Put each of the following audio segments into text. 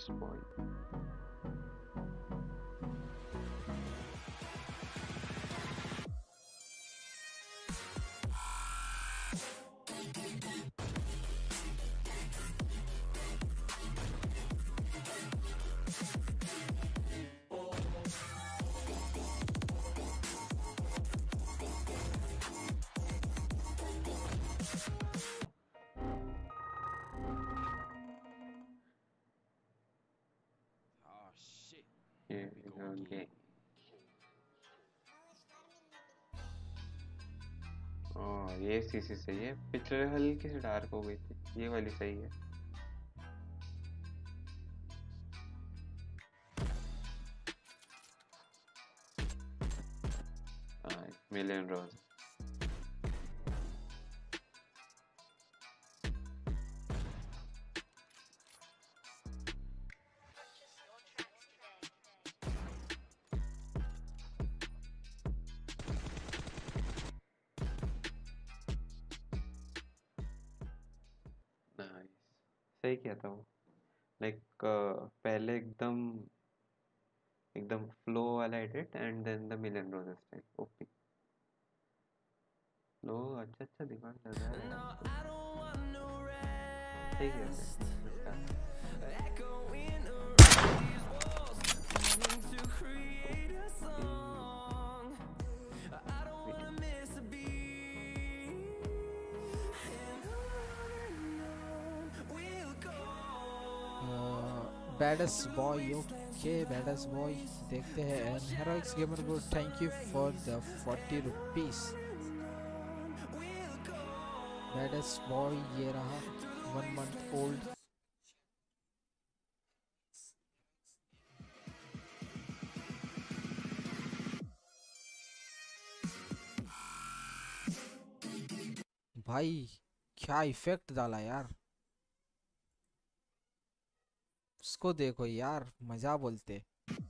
boy. Here we go again. ये CC सही है, पिछले हल्की सी डार्क हो गई थी, ये वाली सही है। Million rose. सही किया था वो, लाइक पहले एकदम फ्लो वाला edit and then the million roses type. OP लो, अच्छा दिमाग लगा है, सही किया था। Baddest boy, okay, baddest boy। देखते हैं। And Heroix thank you for the 40 rupees। baddest boy ये रहा, 1 month old। भाई क्या इफेक्ट डाला यार, उसको देखो यार, मजा बोलते।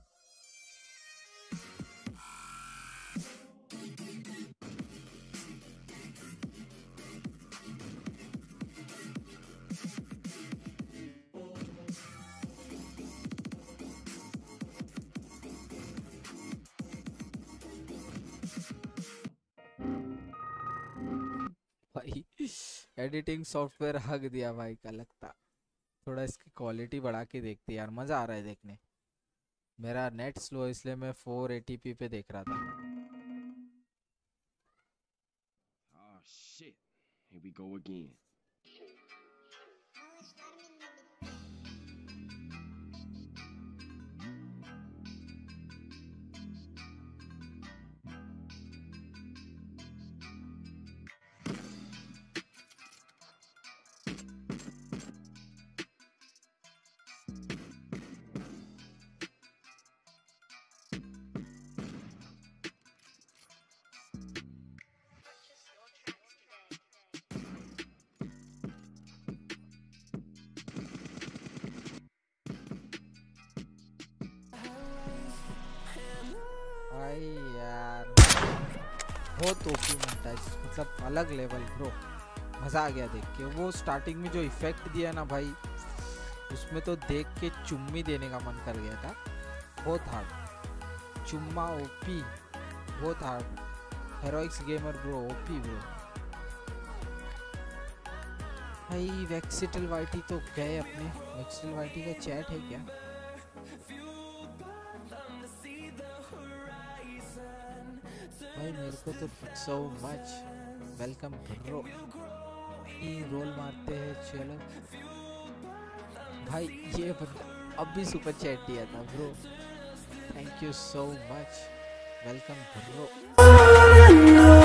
भाई एडिटिंग सॉफ्टवेयर हक दिया भाई का लगता। थोड़ा इसकी क्वालिटी बढ़ा के देखते यार, मजा आ रहा है देखने। मेरा नेट स्लो इसलिए मैं 480p पे देख रहा था। Oh shit, here we go again। भाई यार बहुत ओपी मोन्टाज, मतलब अलग लेवल ब्रो, मज़ा आ गया देख के। वो स्टार्टिंग में जो इफेक्ट दिया ना भाई, उसमें तो देख के चुम्मी देने का मन कर गया था। बहुत हार्ड चुम्मा, ओपी बहुत hard. Heroics gamer bro OP bro. भाई वेक्सिटल वाइटी तो गए अपने। वेक्सिटल वाइटी का चैट है क्या? भाई मेरे को तो सो मच वेलकम ब्रो। रोल मारते हैं चलो भाई। ये बंदा अब भी सुपर चैट दिया था bro, thank you so much, welcome bro.